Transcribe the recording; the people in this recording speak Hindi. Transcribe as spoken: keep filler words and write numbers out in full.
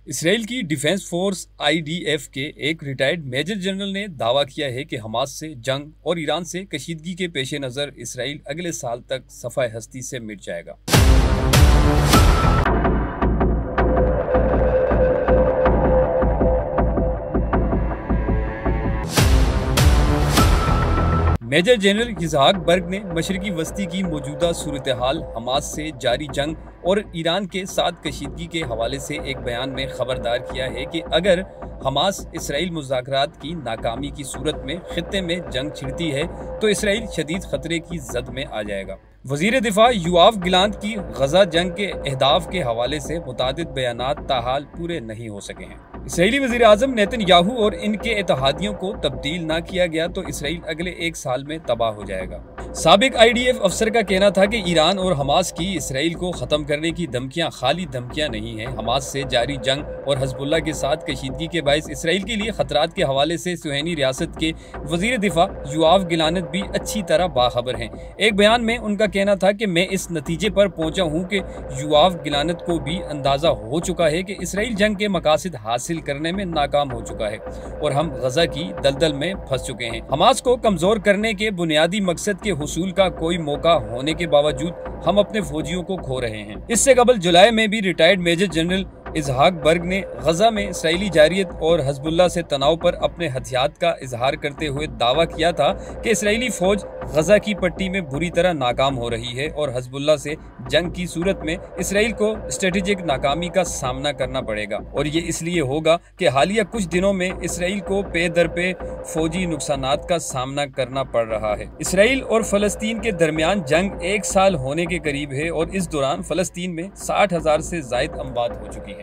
इसराइल की defence force I D F के एक रिटायर्ड मेजर जनरल ने दावा किया है कि हमास से जंग और ईरान से कशीदगी के पेश नज़र इसराइल अगले साल तक सफ़ाए हस्ती से मिट जाएगा। मेजर जनरल इसहाक बर्ग ने मशरकी वस्ती की मौजूदा सूरत हाल, हमास से जारी जंग और ईरान के साथ कशीदगी के हवाले से एक बयान में खबरदार किया है कि अगर हमास इसराइल मुज़ाकरात की नाकामी की सूरत में खित्ते में जंग छिड़ती है तो इसराइल शदीद खतरे की जद में आ जाएगा। वजीर दिफा योआव गिलांत की गजा जंग के अहदाफ के हवाले से मुतादिद बयानात ताहाल पूरे नहीं हो सके हैं। इसराइली वजीर आजम नेतन्याहू और इनके इत्तेहादियों को तब्दील ना किया गया तो इसराइल अगले एक साल में तबाह हो जाएगा। साबिक आई डी एफ अफसर का कहना था कि ईरान और हमास की इसराइल को ख़त्म करने की धमकियां खाली धमकियां नहीं हैं। हमास से जारी जंग और हजबुल्ला के साथ कशीदगी के बायस इसराइल के लिए खतरात के हवाले से सुहैनी रियासत के वजीर दिफा योआव गिलानत भी अच्छी तरह बाखबर हैं। एक बयान में उनका कहना था कि मैं इस नतीजे पर पहुंचा हूं कि योआव गिलानत को भी अंदाजा हो चुका है कि इसराइल जंग के मकासद हासिल करने में नाकाम हो चुका है और हम गजा की दलदल में फंस चुके हैं। हमास को कमजोर करने के बुनियादी मकसद के हुसूल का कोई मौका होने के बावजूद हम अपने फौजियों को खो रहे हैं। इससे कबल जुलाई में भी retired major general Yitzhak Brik ने गजा में इसराइली जारियत और हजबुल्ला से तनाव पर अपने हथियात का इजहार करते हुए दावा किया था कि इसराइली फौज गजा की पट्टी में बुरी तरह नाकाम हो रही है और हजबुल्ला से जंग की सूरत में इसराइल को स्ट्रेटेजिक नाकामी का सामना करना पड़ेगा और ये इसलिए होगा कि हालिया कुछ दिनों में इसराइल को पे दर पे फौजी नुकसानात का सामना करना पड़ रहा है। इसराइल और फलस्तीन के दरमियान जंग एक साल होने के करीब है और इस दौरान फलस्तीन में साठ हजार से जायद अमवात हो चुकी है।